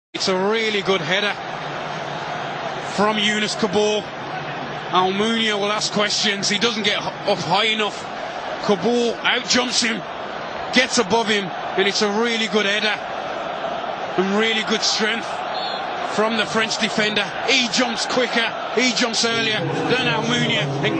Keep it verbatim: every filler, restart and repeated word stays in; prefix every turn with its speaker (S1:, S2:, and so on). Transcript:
S1: It's a really good header from Yunus Kaboul. Almunia will ask questions. He doesn't get up high enough. Kaboul out jumps him, gets above him, and it's a really good header and really good strength from the French defender. He jumps quicker, he jumps earlier than Almunia.